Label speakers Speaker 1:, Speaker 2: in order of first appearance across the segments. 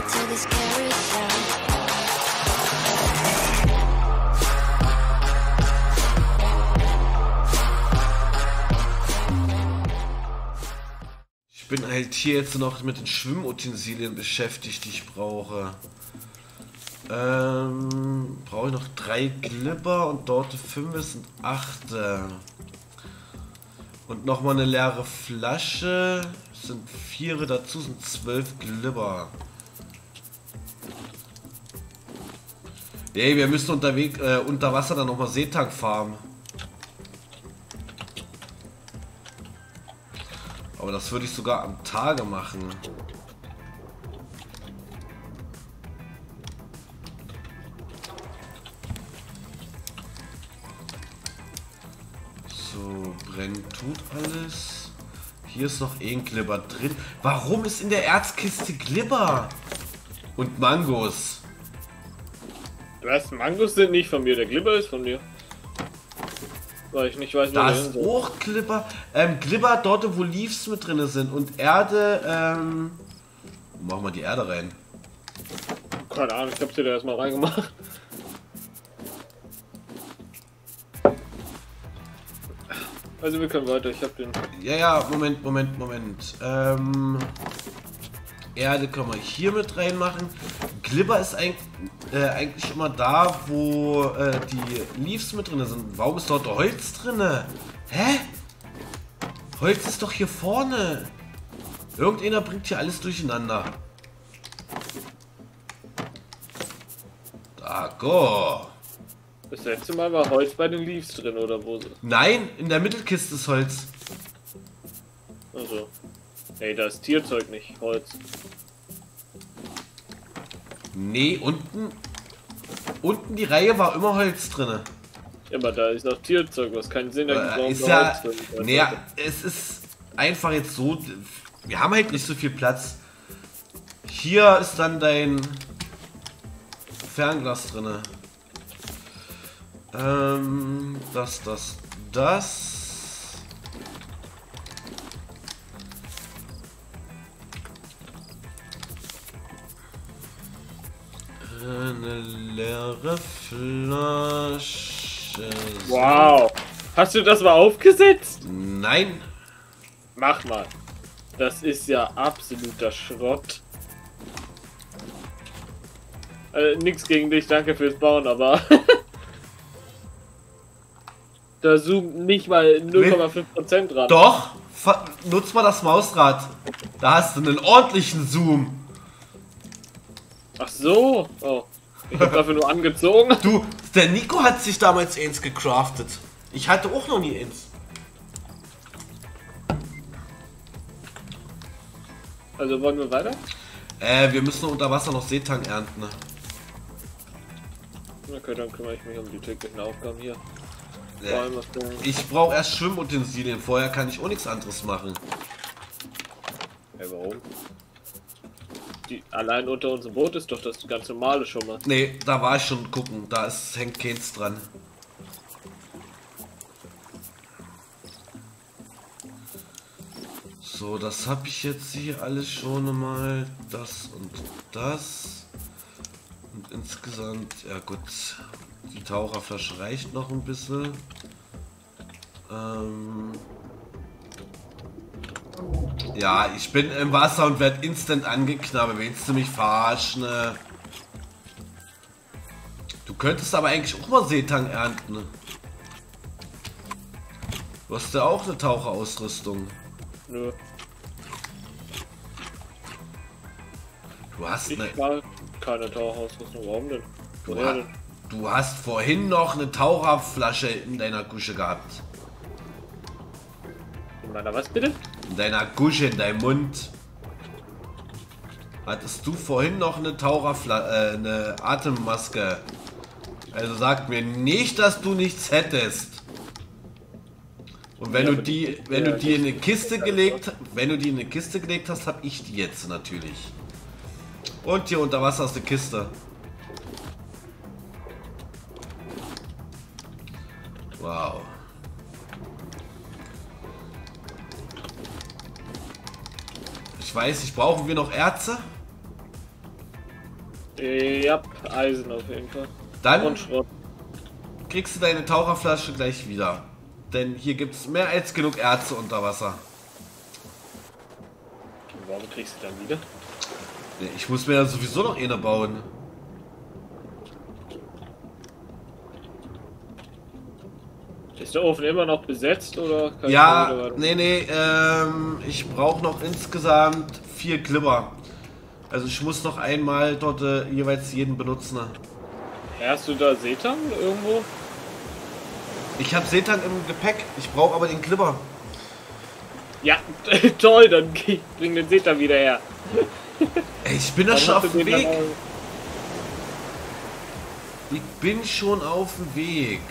Speaker 1: Ich bin halt hier jetzt noch mit den Schwimmutensilien beschäftigt, die ich brauche. Brauche ich noch 3 Glibber und dort 5 sind 8. Und nochmal eine leere Flasche. Das sind 4 dazu, sind 12 Glibber. Ey, wir müssen unter Wasser dann nochmal Seetang farmen. Aber das würde ich sogar am Tage machen. So, brennen tut alles. Hier ist noch ein Glibber drin. Warum ist in der Erzkiste Glibber? Und Mangos.
Speaker 2: Was? Mangos sind nicht von mir, der Glibber ist von mir. Weil ich nicht weiß, wo
Speaker 1: da ist auch Glibber. Glibber dort, wo Leaves mit drin sind. Und Erde, wo machen wir die Erde rein?
Speaker 2: Keine Ahnung, ich hab sie da erstmal reingemacht. Also wir können weiter, ich hab den...
Speaker 1: Ja, Moment. Erde können wir hier mit reinmachen. Glibber ist eigentlich immer da, wo die Leaves mit drin sind. Warum ist dort Holz drin? Hä? Holz ist doch hier vorne. Irgendeiner bringt hier alles durcheinander. Dago.
Speaker 2: Das letzte Mal war Holz bei den Leaves drin, oder wo?
Speaker 1: Nein, in der Mittelkiste ist Holz.
Speaker 2: Also. Ey, da ist Tierzeug nicht, Holz.
Speaker 1: Nee, unten die Reihe war immer Holz drin.
Speaker 2: Ja, aber da ist noch Tierzeug, was keinen Sinn ergibt.
Speaker 1: Ist ja, naja, es ist einfach jetzt so, wir haben halt nicht so viel Platz. Hier ist dann dein Fernglas drin. Das. Eine leere Flasche.
Speaker 2: Wow. Hast du das mal aufgesetzt?
Speaker 1: Nein.
Speaker 2: Mach mal. Das ist ja absoluter Schrott. Nix gegen dich, danke fürs Bauen, aber... da zoomt nicht mal 0,5% ran.
Speaker 1: Doch, nutz mal das Mausrad. Da hast du einen ordentlichen Zoom.
Speaker 2: Ach so. Oh. Ich hab dafür nur angezogen.
Speaker 1: Du, der Nico hat sich damals eins gecraftet. Ich hatte auch noch nie eins.
Speaker 2: Also wollen wir weiter?
Speaker 1: Wir müssen unter Wasser noch Seetang ernten.
Speaker 2: Okay, dann kümmere ich mich um die täglichen Aufgaben hier.
Speaker 1: Ich brauche erst Schwimmutensilien, vorher kann ich auch nichts anderes machen.
Speaker 2: Hey, warum? Allein unter unserem Boot ist doch das ganz normale schon mal.
Speaker 1: Nee, da war ich schon gucken, hängt keins dran. So, das habe ich jetzt hier alles schon mal. Das und das. Und insgesamt, ja gut, die Taucherflasche reicht noch ein bisschen. Ja, ich bin im Wasser und werde instant angeknabbert. Willst du mich verarschen? Du könntest aber eigentlich auch mal Seetang ernten. Du hast ja auch eine Taucherausrüstung.
Speaker 2: Nö.
Speaker 1: Du hast
Speaker 2: keine Taucherausrüstung. Warum denn?
Speaker 1: Du hast vorhin noch eine Taucherflasche in deiner Gusche gehabt.
Speaker 2: In meiner was bitte?
Speaker 1: In deiner Gusche, in deinem Mund. Hattest du vorhin noch eine eine Atemmaske? Also sag mir nicht, dass du nichts hättest. Und wenn du die in eine Kiste gelegt hast, habe ich die jetzt natürlich. Und hier unter Wasser ist eine Kiste. Wow. Ich weiß nicht, brauchen wir noch Erze?
Speaker 2: Ja, Eisen auf jeden Fall.
Speaker 1: Dann
Speaker 2: Und Schrott.
Speaker 1: kriegst du deine Taucherflasche gleich wieder. Denn hier gibt es mehr als genug Erze unter Wasser.
Speaker 2: Und warum kriegst du dann wieder?
Speaker 1: Ich muss mir ja sowieso noch eine bauen.
Speaker 2: Ist der Ofen immer noch besetzt oder? Kann
Speaker 1: Ja,
Speaker 2: ich
Speaker 1: nee, ich brauche noch insgesamt 4 Glibber. Also ich muss noch einmal dort jeweils jeden benutzen.
Speaker 2: Hast du da Seetang irgendwo?
Speaker 1: Ich habe Seetang im Gepäck, ich brauche aber den Glibber.
Speaker 2: Ja, toll, dann bring den Seetang wieder her.
Speaker 1: Ey, ich bin doch schon auf dem Weg. Ich bin schon auf dem Weg.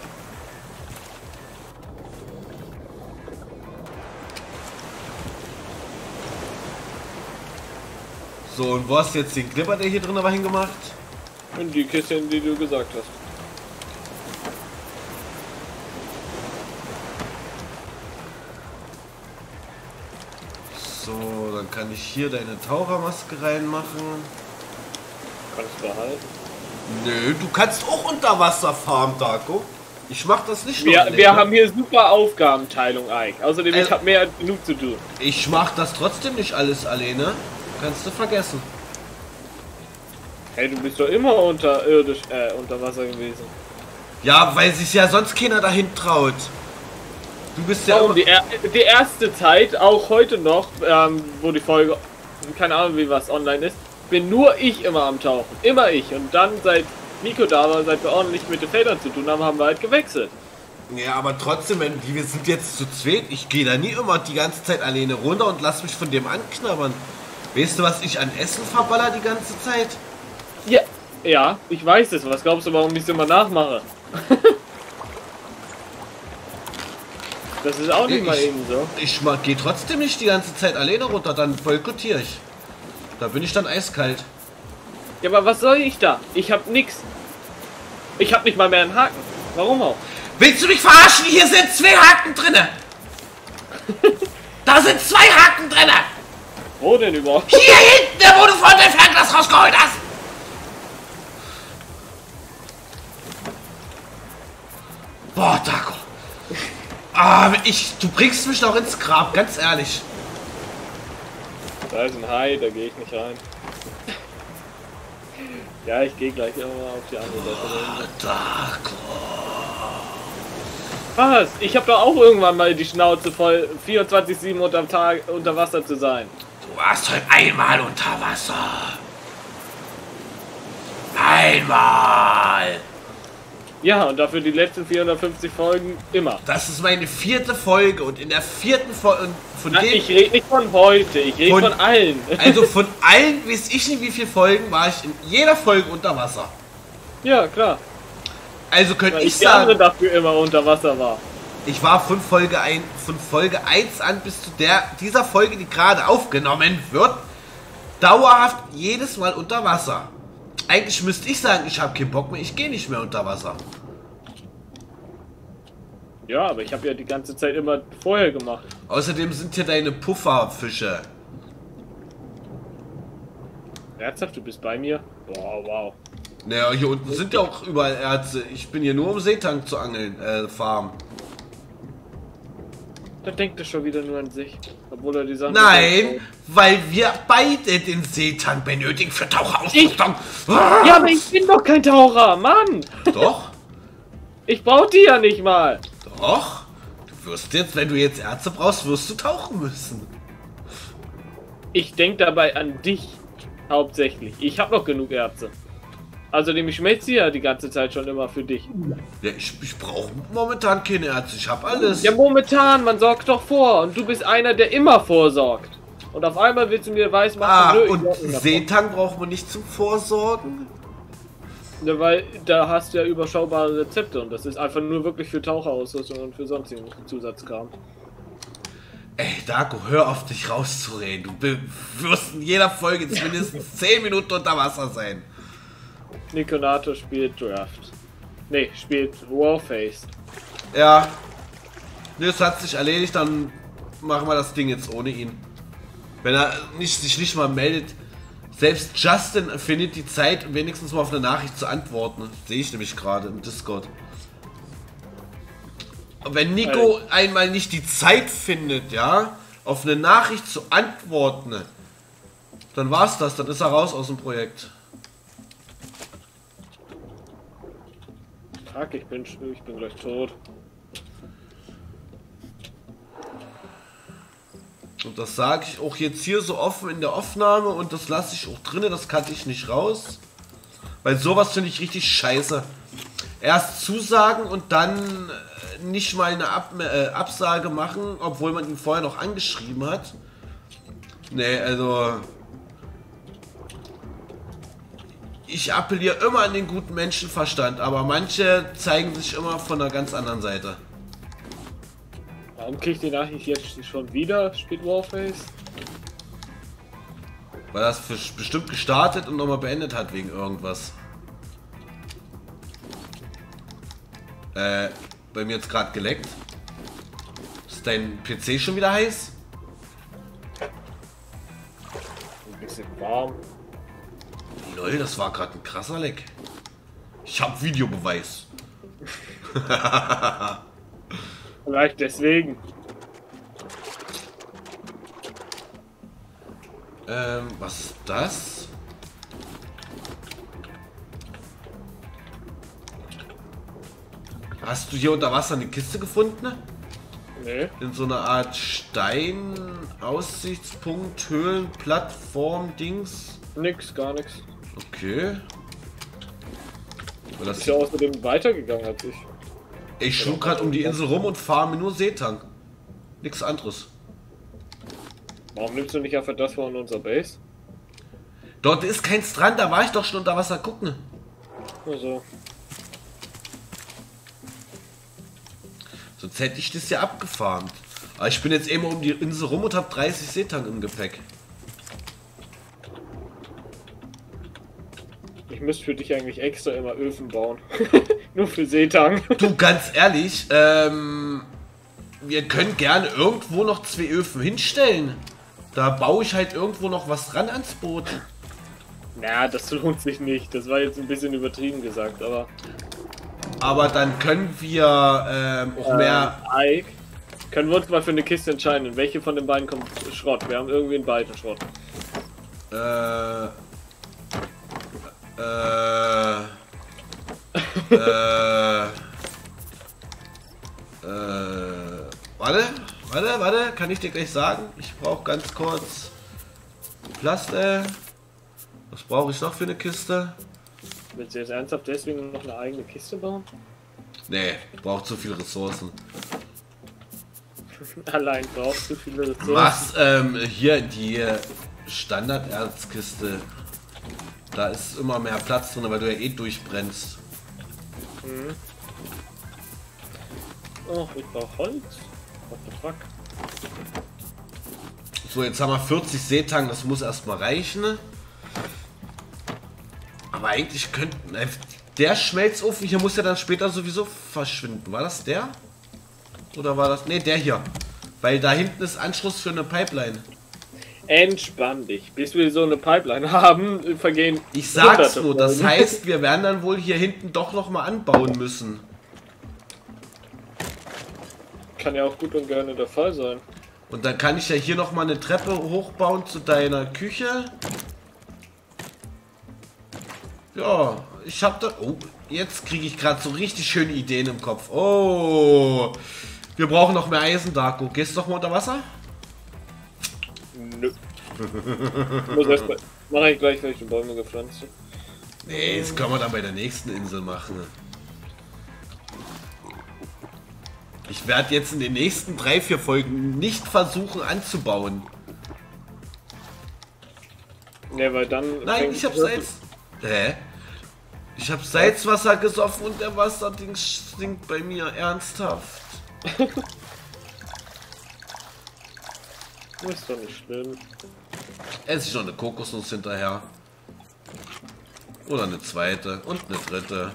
Speaker 1: So, und wo hast du jetzt den Glibber, der hier drin war, hingemacht?
Speaker 2: In die Kiste, die du gesagt hast.
Speaker 1: So, dann kann ich hier deine Tauchermaske reinmachen.
Speaker 2: Kannst du behalten.
Speaker 1: Nö, du kannst auch unter Wasser fahren, Darko. Ich mach das nicht nur.
Speaker 2: Wir haben hier super Aufgabenteilung, Ike. Außerdem, ich
Speaker 1: Also-
Speaker 2: habe mehr genug zu tun.
Speaker 1: Ich mach das trotzdem nicht alles alleine. Kannst du vergessen.
Speaker 2: Hey, du bist doch immer unterirdisch, unter Wasser gewesen.
Speaker 1: Ja, weil sich ja sonst keiner dahin traut. Du bist ja
Speaker 2: Warum?
Speaker 1: immer...
Speaker 2: Die erste Zeit, auch heute noch, wo die Folge, keine Ahnung wie was online ist, bin nur ich immer am Tauchen. Immer ich. Und dann, seit Nico da war, seit wir ordentlich mit den Feldern zu tun haben, haben wir halt gewechselt.
Speaker 1: Ja, aber trotzdem, wir sind jetzt zu zweit. Ich gehe da nie immer die ganze Zeit alleine runter und lass mich von dem anknabbern. Weißt du, was ich an Essen verballer die ganze Zeit?
Speaker 2: Ja, ja, ich weiß es. Was glaubst du, warum ich es immer nachmache? Das ist auch nicht mal eben so.
Speaker 1: Ich gehe trotzdem nicht die ganze Zeit alleine runter, dann boykottiere ich. Da bin ich dann eiskalt.
Speaker 2: Ja, aber was soll ich da? Ich hab nix. Ich hab nicht mal mehr einen Haken. Warum auch?
Speaker 1: Willst du mich verarschen? Hier sind 2 Haken drinne. Da sind 2 Haken drinne.
Speaker 2: Wo denn überhaupt?
Speaker 1: Hier hinten, wo du von der Fernglas rausgeholt hast. Boah, Darko. Ah, du bringst mich doch ins Grab, ganz ehrlich.
Speaker 2: Da ist ein Hai, da gehe ich nicht rein. Ja, ich gehe gleich immer auf die andere Seite.
Speaker 1: Darko.
Speaker 2: Was? Ich habe doch auch irgendwann mal die Schnauze voll, 24/7 unter Wasser zu sein.
Speaker 1: Du warst heute einmal unter Wasser. Einmal.
Speaker 2: Ja, und dafür die letzten 450 Folgen immer.
Speaker 1: Das ist meine 4. Folge und in der 4. Folge von
Speaker 2: Na,
Speaker 1: dem...
Speaker 2: ich rede nicht von heute, ich rede von allen.
Speaker 1: Also von allen, weiß ich nicht wie viele Folgen, war ich in jeder Folge unter Wasser.
Speaker 2: Ja, klar.
Speaker 1: Also könnte
Speaker 2: Weil
Speaker 1: ich
Speaker 2: die andere
Speaker 1: sagen,
Speaker 2: dafür immer unter Wasser war.
Speaker 1: ich war von Folge 1 an bis zu dieser Folge, die gerade aufgenommen wird, dauerhaft jedes Mal unter Wasser. Eigentlich müsste ich sagen, ich habe keinen Bock mehr, ich gehe nicht mehr unter Wasser.
Speaker 2: Ja, aber ich habe ja die ganze Zeit immer vorher gemacht.
Speaker 1: Außerdem sind hier deine Pufferfische.
Speaker 2: Ernsthaft, du bist bei mir? Wow, wow.
Speaker 1: Naja, hier unten sind ja auch überall Erze. Ich bin hier nur um Seetang zu angeln, farmen.
Speaker 2: Da denkt er schon wieder nur an sich. Obwohl er die Sachen...
Speaker 1: Nein, weil wir beide den Seetang benötigen für Taucherausrüstung.
Speaker 2: Ja, aber ich bin doch kein Taucher, Mann!
Speaker 1: Doch,
Speaker 2: Ich brauch die ja nicht mal.
Speaker 1: doch. Du wirst jetzt, wenn du jetzt Erze brauchst, wirst du tauchen müssen.
Speaker 2: Ich denke dabei an dich. Hauptsächlich. Ich habe noch genug Ärzte. Außerdem, ich schmelze sie ja die ganze Zeit schon immer für dich.
Speaker 1: Ja, ich brauche momentan keine Erze. Ich habe alles.
Speaker 2: Ja, momentan, man sorgt doch vor. Und du bist einer, der immer vorsorgt. Und auf einmal willst du mir weismachen, nö, ich
Speaker 1: Und
Speaker 2: sorge nicht davor.
Speaker 1: Seetang braucht man nicht zum Vorsorgen.
Speaker 2: Ja, weil da hast du ja überschaubare Rezepte. Und das ist einfach nur wirklich für Taucherausrüstung und für sonstigen Zusatzkram.
Speaker 1: Ey, Darko, hör auf, dich rauszureden. Du wirst in jeder Folge jetzt mindestens 10 Minuten unter Wasser sein.
Speaker 2: Nikonato spielt Draft. Ne, spielt Warface.
Speaker 1: Ja. Ne, es hat sich erledigt, dann machen wir das Ding jetzt ohne ihn. Wenn er sich nicht mal meldet, Selbst Justin findet die Zeit, wenigstens mal auf eine Nachricht zu antworten. Sehe ich nämlich gerade im Discord. Wenn Nico einmal nicht die Zeit findet, ja, auf eine Nachricht zu antworten, dann war's das, dann ist er raus aus dem Projekt.
Speaker 2: Fuck, ich bin gleich tot.
Speaker 1: Und das sage ich auch jetzt hier so offen in der Aufnahme und das lasse ich auch drinne, das cutte ich nicht raus. Weil sowas finde ich richtig scheiße. Erst zusagen und dann nicht mal eine Absage machen, obwohl man ihn vorher noch angeschrieben hat. Nee, also... Ich appelliere immer an den guten Menschenverstand, aber manche zeigen sich immer von einer ganz anderen Seite.
Speaker 2: Warum kriegt die Nachricht jetzt schon wieder? Spielt Warface?
Speaker 1: Weil das bestimmt gestartet und nochmal beendet hat wegen irgendwas. Bei mir jetzt gerade geleckt. Ist dein PC schon wieder heiß?
Speaker 2: Ein bisschen warm.
Speaker 1: Lol, das war gerade ein krasser Leck. Ich hab Videobeweis.
Speaker 2: Vielleicht deswegen.
Speaker 1: Was ist das? Hast du hier unter Wasser eine Kiste gefunden?
Speaker 2: Nee.
Speaker 1: In so einer Art Stein, Aussichtspunkt, Höhlen, Plattform, Dings?
Speaker 2: Nix, gar nichts.
Speaker 1: Okay. Das
Speaker 2: Ist ja außerdem weitergegangen als ich.
Speaker 1: ich schlug gerade um die Insel rum und fahre mir nur Seetang. Nichts anderes.
Speaker 2: Warum nimmst du nicht einfach das von unserer Base?
Speaker 1: Dort ist kein Strand, da war ich doch schon unter Wasser gucken.
Speaker 2: Also.
Speaker 1: Sonst hätte ich das ja abgefarmt. Aber ich bin jetzt eben um die Insel rum und habe 30 Seetang im Gepäck.
Speaker 2: Ich müsste für dich eigentlich extra immer Öfen bauen. Nur für Seetang.
Speaker 1: Du, ganz ehrlich, wir können gerne irgendwo noch 2 Öfen hinstellen. Da baue ich halt irgendwo noch was dran ans Boot.
Speaker 2: Na, das lohnt sich nicht. Das war jetzt ein bisschen übertrieben gesagt, aber...
Speaker 1: Aber dann können wir auch mehr...
Speaker 2: Ike, können wir uns mal für eine Kiste entscheiden, in welche von den beiden kommt Schrott? Wir haben irgendwie in beiden Schrott.
Speaker 1: Warte, kann ich dir gleich sagen? Ich brauche ganz kurz Plaste. Was brauche ich noch für eine Kiste?
Speaker 2: Willst du jetzt ernsthaft deswegen noch eine eigene Kiste bauen?
Speaker 1: Nee, ich brauche zu viele Ressourcen.
Speaker 2: Allein brauchst du viele Ressourcen.
Speaker 1: Was? Hier die Standarderzkiste. Da ist immer mehr Platz drin, weil du ja eh durchbrennst.
Speaker 2: Mhm. Oh, ich brauche Holz. What the fuck?
Speaker 1: So, jetzt haben wir 40 Seetang, das muss erstmal reichen. Aber eigentlich könnten... Der Schmelzofen hier muss ja dann später sowieso verschwinden. War das der? Oder war das... Ne, der hier. Weil da hinten ist Anschluss für eine Pipeline.
Speaker 2: Entspann dich. Bis wir so eine Pipeline haben, vergehen...
Speaker 1: Ich sag's
Speaker 2: Hunderte
Speaker 1: nur, das
Speaker 2: Folgen.
Speaker 1: heißt, wir werden dann wohl hier hinten doch nochmal anbauen müssen.
Speaker 2: Kann ja auch gut und gerne der Fall sein.
Speaker 1: Und dann kann ich ja hier nochmal eine Treppe hochbauen zu deiner Küche. Ja, ich hab da... Oh, jetzt kriege ich gerade so richtig schöne Ideen im Kopf. Oh, wir brauchen noch mehr Eisen, Darko. Gehst du doch mal unter Wasser?
Speaker 2: Nö. Mache ich gleich, wenn ich die Bäume gepflanzt habe.
Speaker 1: Nee, das können wir dann bei der nächsten Insel machen. Ich werde jetzt in den nächsten 3-4 Folgen nicht versuchen anzubauen.
Speaker 2: Ne, weil dann...
Speaker 1: Nein, ich hab Salz... Hä? Ich hab Salzwasser gesoffen und der Wasserding stinkt bei mir ernsthaft.
Speaker 2: Ist doch nicht schlimm.
Speaker 1: Esse ich noch eine Kokosnuss hinterher. Oder eine zweite und eine dritte.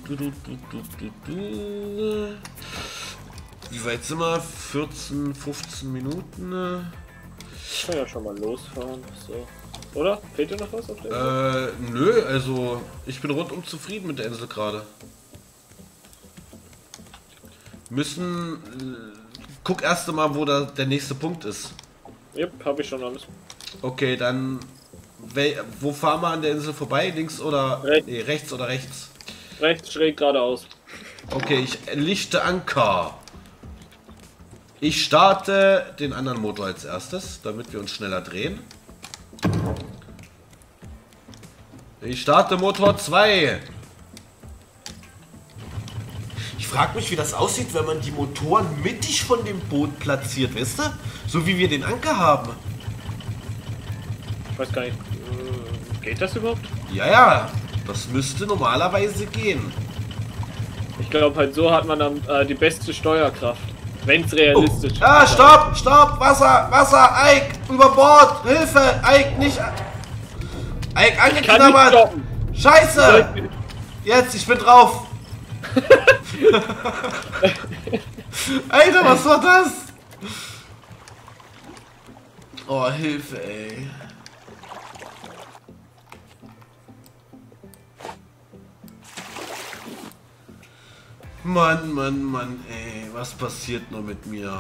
Speaker 1: Wie weit sind wir? 14, 15 Minuten.
Speaker 2: Ich kann ja schon mal losfahren. So. Oder? Fehlt dir noch was auf der Insel?
Speaker 1: Nö, also ich bin rundum zufrieden mit der Insel gerade. Guck erst mal, wo der nächste Punkt ist.
Speaker 2: Yep, hab ich schon alles.
Speaker 1: Okay, dann wo fahren wir an der Insel vorbei? Links oder nee, rechts oder rechts?
Speaker 2: Rechts schräg geradeaus.
Speaker 1: Okay, ich lichte Anker. Ich starte den anderen Motor als erstes, damit wir uns schneller drehen. Ich starte Motor 2. Ich frage mich, wie das aussieht, wenn man die Motoren mittig von dem Boot platziert, weißt du? So wie wir den Anker haben.
Speaker 2: Ich weiß gar nicht, geht das überhaupt?
Speaker 1: Ja, das müsste normalerweise gehen.
Speaker 2: Ich glaube halt so hat man dann die beste Steuerkraft. Wenn es realistisch ist.
Speaker 1: Ah, stopp, stopp, Wasser, Eik, über Bord, Hilfe, Eik, nicht... Eik, angeknabbert! Scheiße! Jetzt, ich bin drauf! Alter, was war das? Oh, Hilfe, ey. Mann, ey, was passiert nur mit mir?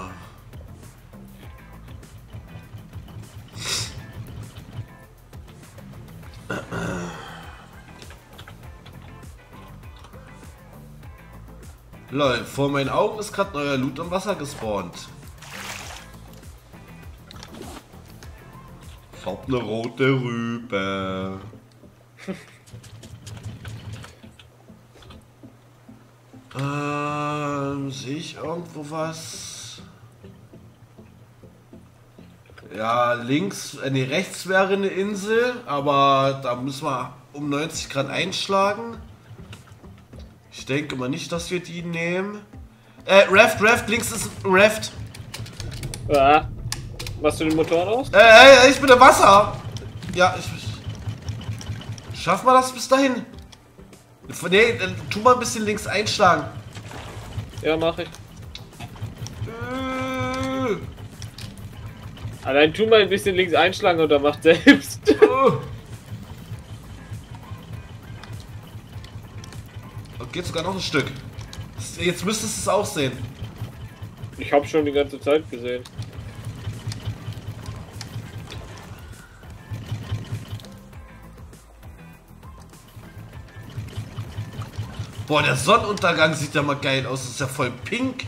Speaker 1: Lol, vor meinen Augen ist gerade neuer Loot im Wasser gespawnt. Ich hab eine rote Rübe. Sehe ich irgendwo was? Ja, links, nee, rechts wäre eine Insel, aber da müssen wir um 90 Grad einschlagen. Ich denke mal nicht, dass wir die nehmen. Raft, links ist ein Raft.
Speaker 2: Ja. Machst du den Motor aus?
Speaker 1: Ich bin im Wasser. Ja, schaff mal das bis dahin. Nee, dann tu mal ein bisschen links einschlagen.
Speaker 2: Ja, mach ich. Allein tu mal ein bisschen links einschlagen und dann macht selbst.
Speaker 1: Und geht sogar noch ein Stück. Jetzt müsstest du es auch sehen.
Speaker 2: Ich habe schon die ganze Zeit gesehen.
Speaker 1: Boah, der Sonnenuntergang sieht ja mal geil aus. Das ist ja voll pink.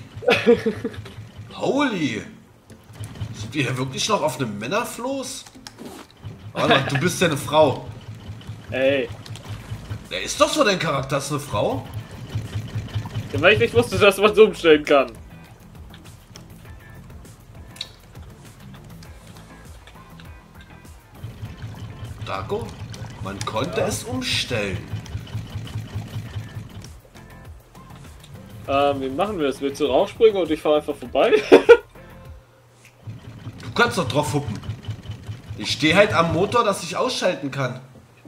Speaker 1: Holy. Sind wir hier wirklich noch auf einem Männerfloß? Warte mal, du bist ja eine Frau.
Speaker 2: Ey.
Speaker 1: Der ist doch so, dein Charakter ist eine Frau.
Speaker 2: Ja, weil ich nicht wusste, dass man so umstellen kann.
Speaker 1: Dago, man konnte es umstellen.
Speaker 2: Wie machen wir das? Willst du rausspringen und ich fahre einfach vorbei?
Speaker 1: Du kannst doch drauf huppen. Ich stehe halt am Motor, dass ich ausschalten kann.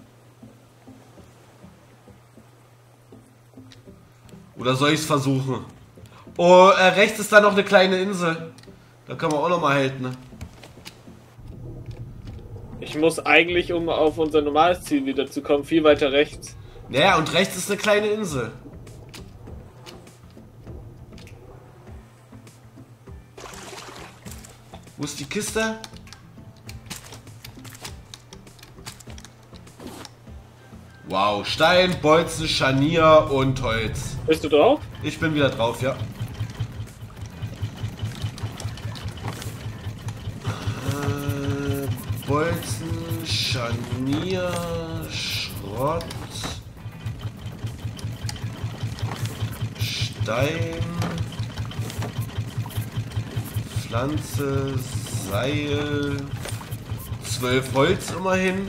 Speaker 1: Oder soll ich es versuchen? Oh, rechts ist da noch eine kleine Insel. Da kann man auch noch mal halten. Ne?
Speaker 2: Ich muss eigentlich, um auf unser normales Ziel wieder zu kommen, viel weiter rechts.
Speaker 1: Naja, und rechts ist eine kleine Insel. Wo ist die Kiste? Wow, Stein, Bolzen, Scharnier und Holz.
Speaker 2: Bist du drauf?
Speaker 1: Ich bin wieder drauf, ja. Bolzen, Scharnier, Schrott, Stein, Pflanze, Seil, 12 Holz immerhin.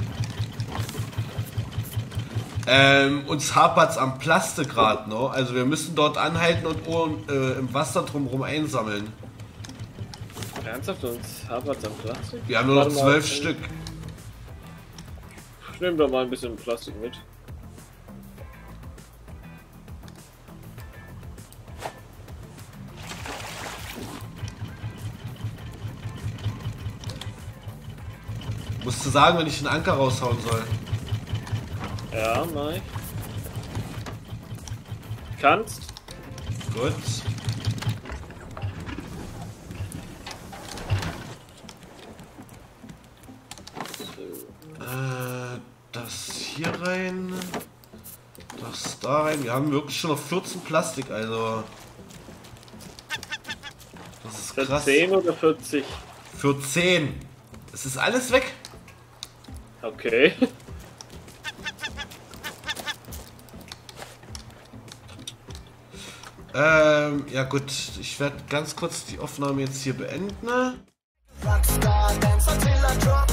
Speaker 1: Uns hapert's am Plastikgrad, ne? Also wir müssen dort anhalten und im Wasser drumherum einsammeln.
Speaker 2: Ernsthaft? Uns hapert's am Plastik?
Speaker 1: Wir haben nur noch 12 Stück.
Speaker 2: Ich nehme doch mal ein bisschen Plastik mit.
Speaker 1: Musst du sagen, wenn ich den Anker raushauen soll.
Speaker 2: Ja, mach ich. Kannst.
Speaker 1: Gut. Das hier rein. Das da rein. Wir haben wirklich schon noch 14 Plastik, also. Das ist
Speaker 2: Für
Speaker 1: krass.
Speaker 2: 10 oder 40?
Speaker 1: Für 10. Es ist alles weg.
Speaker 2: Okay.
Speaker 1: Ja gut, ich werde ganz kurz die Aufnahme jetzt hier beenden.
Speaker 3: Rockstar, dance until I drop.